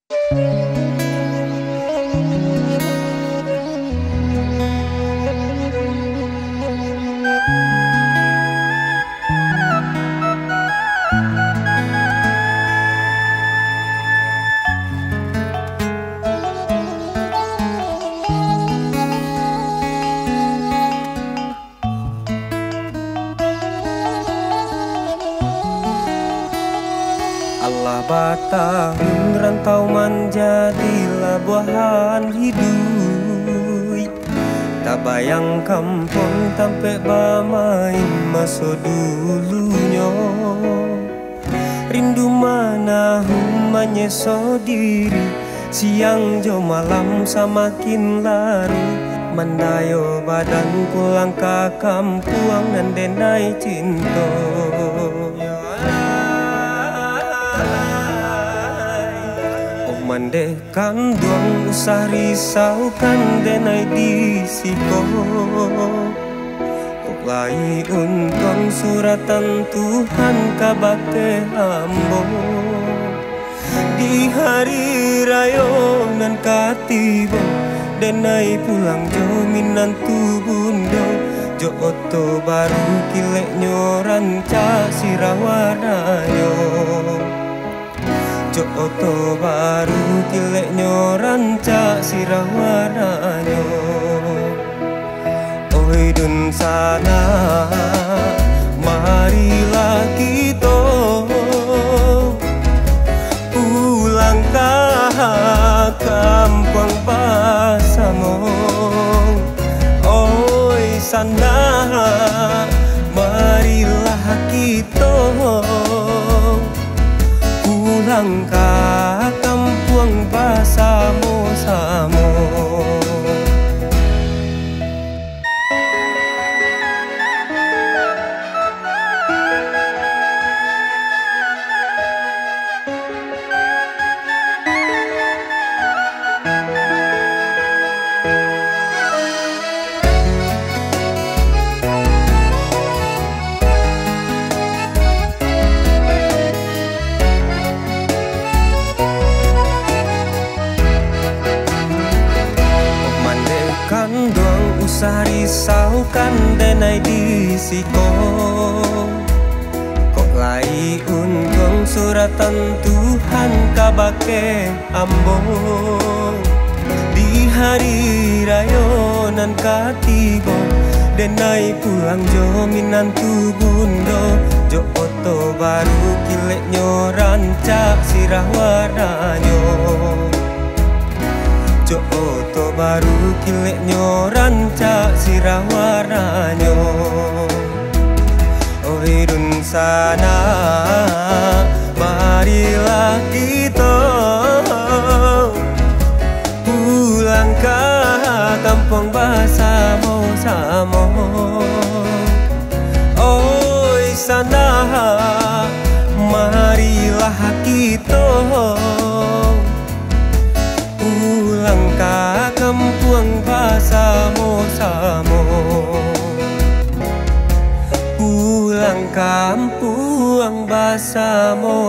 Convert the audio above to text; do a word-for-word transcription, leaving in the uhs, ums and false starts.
Allah batahun rantau menjadilah buahan hidup. Tak bayang kampung tampe bamain masa dulunya. Rindu mana menyeso diri, siang jo malam semakin larut. Mandayo badan pulang ke kampung dan denai cinta. Mandekan duang usah risaukan denai disiko. Uklai untung suratan Tuhan kabake ambo. Di hari rayo nan katibo denai pulang jo minantu bundo. Jo oto baru kilek nyoranca sirawarnayo. Jo oto baru kilek nyoranca sirawarnayo. Oi dun sana marilah kita pulang ke kampung Pasamong. Oi sana marilah kita pulang ke kampung Pasamo-samo. Doang usah risaukan denai disiko. Kok lai untung suratan Tuhan kabake ambo. Di hari rayo nan katibo denai pulang jo minantu bundo. Jo oto baru kilek nyoranca sirawarnayo. Jo oto baru kilek nyoranca sirawarnayo. Oi dun sana marilah kita pulang ke kampung Pasamo-samo. Oi sana marilah kita pulang ke kampung Pasamo-samo. Pulang kampung Pasamo.